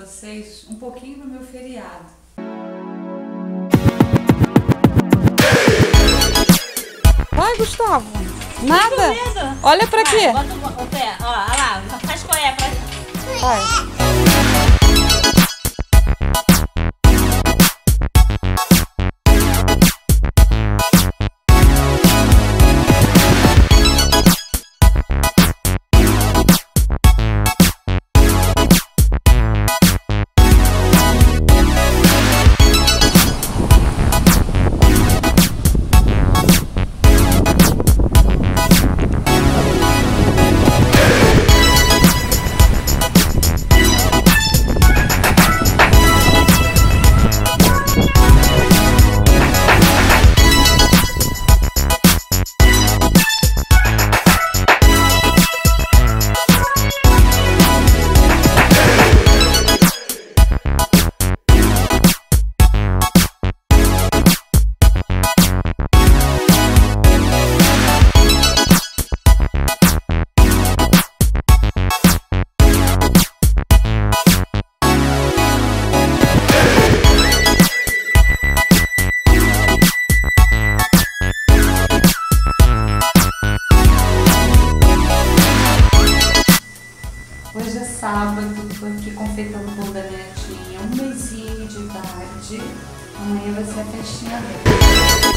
vocês um pouquinho do meu feriado. Vai, Gustavo. Nada. Olha pra quê? Bota o pé. Ó, olha lá. Faz coé pra... Vai. Hoje é sábado, tô aqui confeitando o bolo da minha netinha, um mesinho de idade. Amanhã vai ser a festinha dela.